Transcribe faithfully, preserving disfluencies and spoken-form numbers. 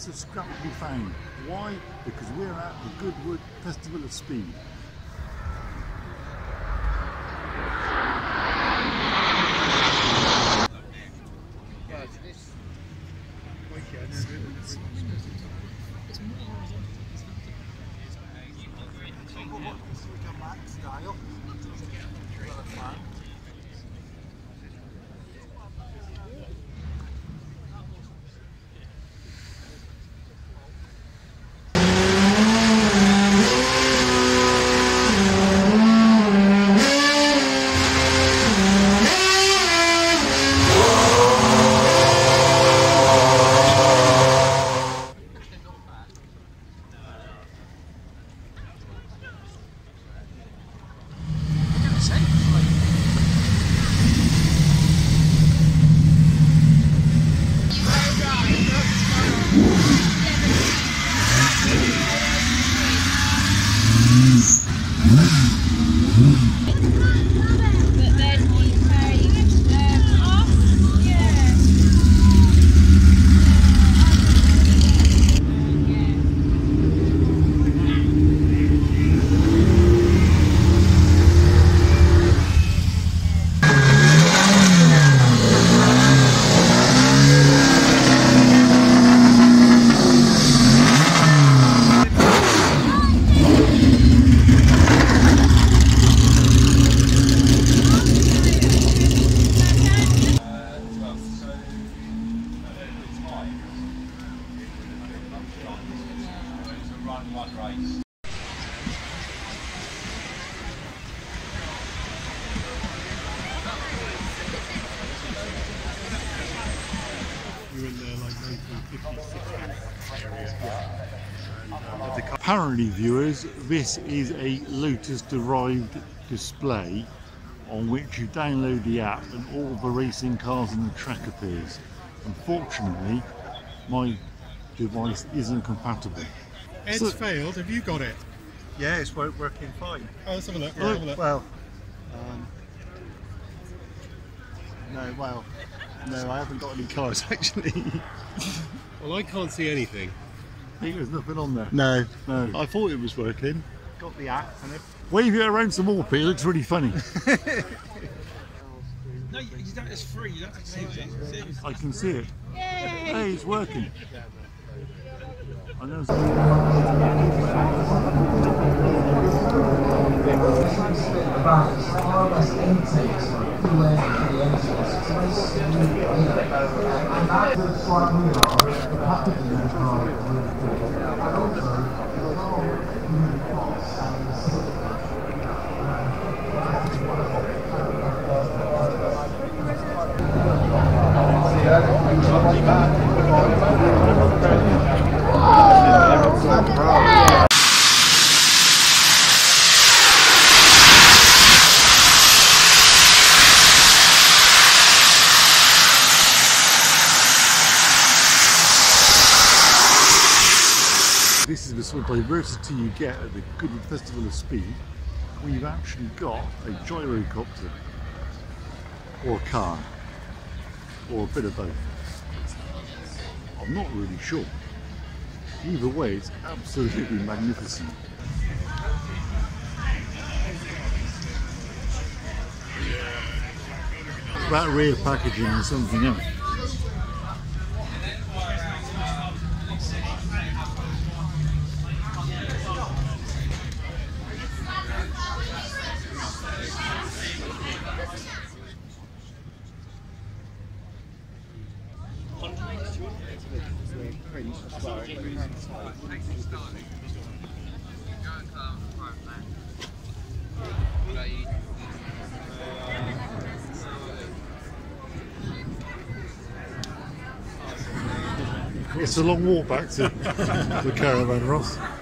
a scrap to be found. Why? Because we're at the Goodwood Festival of Speed. Apparently, viewers, this is a Lotus-derived display on which you download the app and all the racing cars on the track appears. Unfortunately, my device isn't compatible. Ed's so, failed. Have you got it? Yeah, it's working fine. Oh, let's have a look. Yeah, let's have a look. Well, um, no, well, no, I haven't got any cars actually. Well, I can't see anything. I think there's nothing on there. No, no. I thought it was working. Got the app and it. Wave it around some more, Pete. It looks really funny. No, you don't, it's free. You don't have to see it. I can see it. Yay. Hey, it's working. I know. This is the sort of diversity you get at the Goodwood Festival of Speed, where you've actually got a gyrocopter, or a car, or a bit of both. I'm not really sure. Either way, it's absolutely magnificent. That rear packaging is something else. It's a long walk back to the caravan, Ross.